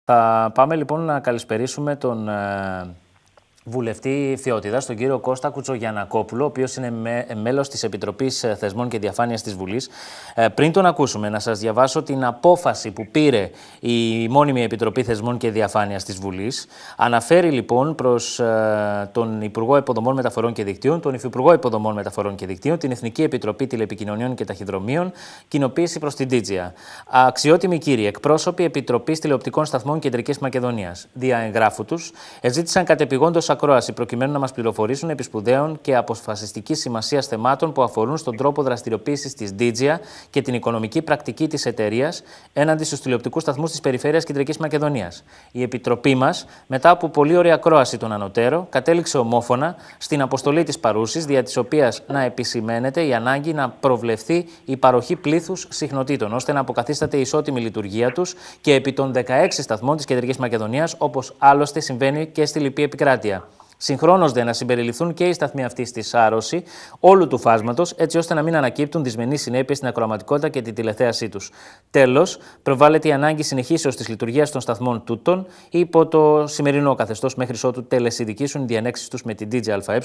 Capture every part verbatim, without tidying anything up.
Θα πάμε λοιπόν να καλησπερίσουμε τον ε, βουλευτή Φιώτιδας, τον κύριο Κώστα Κουτσογιαννακόπουλο, ο οποίος είναι με, μέλος της Επιτροπής Θεσμών και Διαφάνειας της Βουλής. Ε, πριν τον ακούσουμε, να σας διαβάσω την απόφαση που πήρε η μόνιμη Επιτροπή Θεσμών και Διαφάνειας της Βουλής. Αναφέρει λοιπόν προς ε, τον Υπουργό Υποδομών Μεταφορών και Δικτύων, τον Υφυπουργό Υποδομών Μεταφορών και Δικτύων, την Εθνική Επιτροπή Τηλεπικοινωνιών και Ταχυδρομείων, κοινοποίηση προς την Ντίτζια. Αξιότιμοι κύριοι, εκπρόσωποι Επιτροπής Τηλεοπτικών Σταθμών Κεντρικής Μακεδονίας, δια εγγράφου τους, εζήτησαν κατεπηγόντως ακρόαση προκειμένου να μας πληροφορήσουν επί σπουδαίων και αποφασιστικής σημασίας θεμάτων που αφορούν στον τρόπο δραστηριοποίησης της Ντίτζια και την οικονομική πρακτική της εταιρείας έναντι στους τηλεοπτικούς σταθμούς της περιφέρειας Κεντρικής Μακεδονίας. Η Επιτροπή μας, μετά από πολύ ωραία ακρόαση των ανωτέρων, κατέληξε ομόφωνα στην αποστολή της παρούσης, δια της οποίας να επισημαίνεται η ανάγκη να προβλεφθεί η παροχή πλήθους συχνοτήτων, ώστε να αποκαθίσταται η ισότιμη λειτουργία τους και επί των δεκαέξι σταθμών της Κεντρικής Μακεδονίας, όπως άλλωστε συμβαίνει και στη λοιπή επικράτεια. Συγχρόνως δε να συμπεριληφθούν και οι σταθμοί αυτοί στη σάρωση όλου του φάσματος, έτσι ώστε να μην ανακύπτουν δυσμενείς συνέπειες στην ακροαματικότητα και την τηλεθέασή τους. Τέλος, προβάλλεται η ανάγκη συνεχίσεως της λειτουργίας των σταθμών τούτων υπό το σημερινό καθεστώς, μέχρι ότου τελεσιδικήσουν οι διανέξεις τους με την Ντίτζια ΑΕ.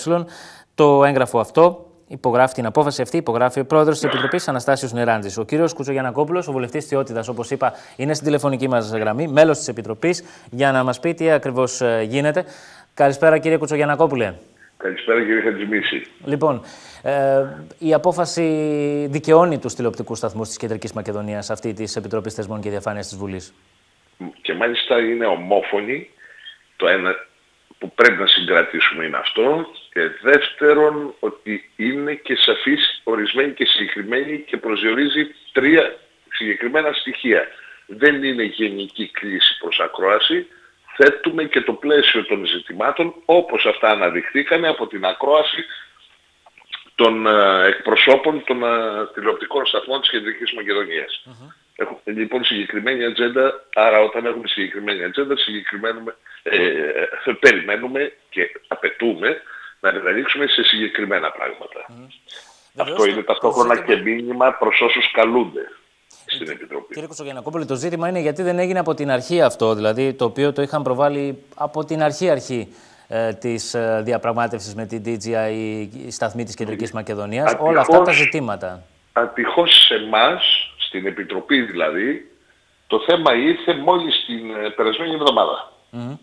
Το έγγραφο αυτό υπογράφει, την απόφαση αυτή υπογράφει ο πρόεδρος της Επιτροπής, Αναστάσιος Νεράντζης. Ο κύριος Κουτσογιαννακόπουλος, ο βουλευτής Φιώτιδας, όπως είπα, είναι στην τηλεφωνική μας γραμμή, μέλος της Επιτροπής, για να μας πει τι ακριβώς γίνεται. Καλησπέρα, κύριε Κουτσογιαννακόπουλε. Καλησπέρα, κύριε Χατζημίση. Λοιπόν, ε, η απόφαση δικαιώνει τους τηλεοπτικούς σταθμούς της Κεντρικής Μακεδονίας, αυτή της Επιτροπής Θεσμών και Διαφάνειας της Βουλής. Και μάλιστα είναι ομόφωνη. Το ένα που πρέπει να συγκρατήσουμε είναι αυτό. Και δεύτερον, ότι είναι και σαφής, ορισμένη και συγκεκριμένη και προσδιορίζει τρία συγκεκριμένα στοιχεία. Δεν είναι γενική κλίση προς ακρόαση. Θέτουμε και το πλαίσιο των ζητημάτων όπως αυτά αναδειχθήκανε από την ακρόαση των uh, εκπροσώπων των uh, τηλεοπτικών σταθμών της Κεντρικής Μακεδονίας. Uh-huh. Έχουμε λοιπόν συγκεκριμένη ατζέντα, άρα όταν έχουμε συγκεκριμένη ατζέντα, ε, ε, περιμένουμε και απαιτούμε να καταλήξουμε σε συγκεκριμένα πράγματα. Uh-huh. Αυτό Βεβαίως, είναι ταυτόχρονα ζήτημα... και μήνυμα προς όσους καλούνται στην Επιτροπή. Κύριε Κουτσογιαννακόπουλε, το ζήτημα είναι γιατί δεν έγινε από την αρχή αυτό, δηλαδή το οποίο το είχαν προβάλει από την αρχή αρχή ε, της ε, διαπραγμάτευσης με την Ντίτζια η, η σταθμή της Κεντρικής Μακεδονίας, ατυχώς, όλα αυτά τα ζητήματα. Ατυχώς σε εμάς, στην Επιτροπή δηλαδή, το θέμα ήρθε μόλις την ε, περασμένη εβδομάδα. Mm-hmm.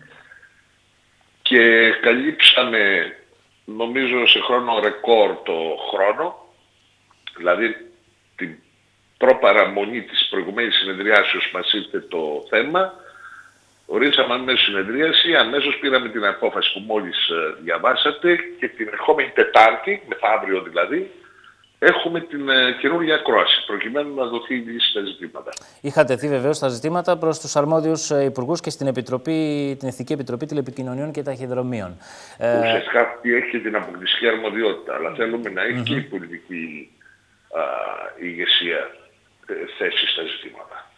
Και καλύψαμε, νομίζω σε χρόνο ρεκόρ το χρόνο, δηλαδή την προπαραμονή της προηγουμένης συνεδριάσεως μας ήρθε το θέμα, ορίσαμε αμέσως συνεδρίαση, αμέσως πήραμε την απόφαση που μόλις uh, διαβάσατε και την ερχόμενη Τετάρτη, μεθαύριο δηλαδή, έχουμε την uh, καινούργια ακρόαση, προκειμένου να δοθεί η λύση στα ζητήματα. Είχα τεθεί βεβαίως τα ζητήματα προς τους αρμόδιους uh, υπουργούς και στην Επιτροπή, την Εθνική Επιτροπή Τηλεπικοινωνιών και Ταχυδρομείων. Ουσιαστικά αυτή έχει και την αποκλειστική αρμοδιότητα, αλλά θέλουμε να έχει mm-hmm. και η πολιτική uh, ηγεσία θέση στα ζητήματα.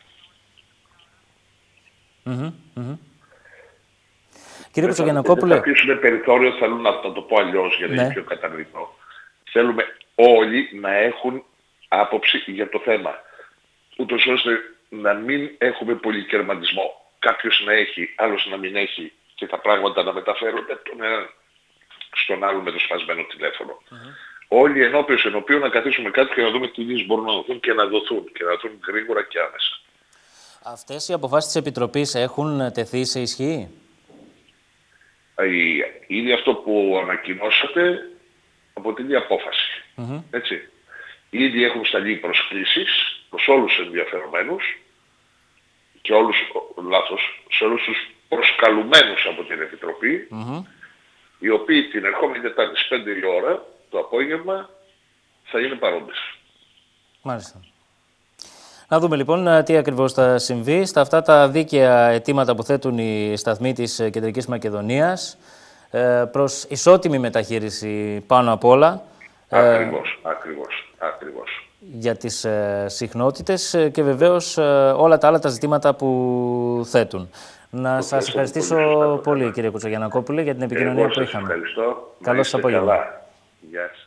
Mm-hmm, mm-hmm. Κύριε Κουτσογιαννακόπουλε... Θα αφήσουμε περιθώριο, θέλω να το πω αλλιώς για να είναι ναι. πιο κατανοητό. Θέλουμε όλοι να έχουν άποψη για το θέμα. Ούτως ώστε να μην έχουμε πολυκερματισμό. Κάποιος να έχει, άλλος να μην έχει και τα πράγματα να μεταφέρονται τον έναν στον άλλο με το σπασμένο τηλέφωνο. Mm-hmm. Όλοι ενώπιος ενωπίου να καθίσουμε κάτι και να δούμε τι λύσεις μπορούν να δοθούν και να δοθούν και να δοθούν γρήγορα και άμεσα. Αυτές οι αποφάσεις της Επιτροπής έχουν τεθεί σε ισχύ? Ήδη αυτό που ανακοινώσατε αποτελεί απόφαση. Mm-hmm. Έτσι. Ήδη έχουν σταλεί προσκλήσεις προς όλους τους ενδιαφερομένους και όλους, λάθος, σε όλους τους προσκαλουμένους από την Επιτροπή, mm-hmm. οι οποίοι την ερχόμενη Τετάρτη στις πέντε η ώρα το απόγευμα θα είναι παρόντες. Μάλιστα. Να δούμε λοιπόν τι ακριβώς θα συμβεί στα αυτά τα δίκαια αιτήματα που θέτουν οι σταθμοί της Κεντρικής Μακεδονίας προς ισότιμη μεταχείριση πάνω απ' όλα. Ακριβώς, ε, ακριβώς, ακριβώς. Για τις ε, συχνότητες και βεβαίως ε, όλα τα άλλα τα ζητήματα που θέτουν. Να το σας ευχαριστήσω πολύ, πολύ κύριε Κουτσογιαννακόπουλε, για την επικοινωνία Εγώ που είχαμε. Ευχαριστώ. Καλό σας απόγευμα. Γεια σας.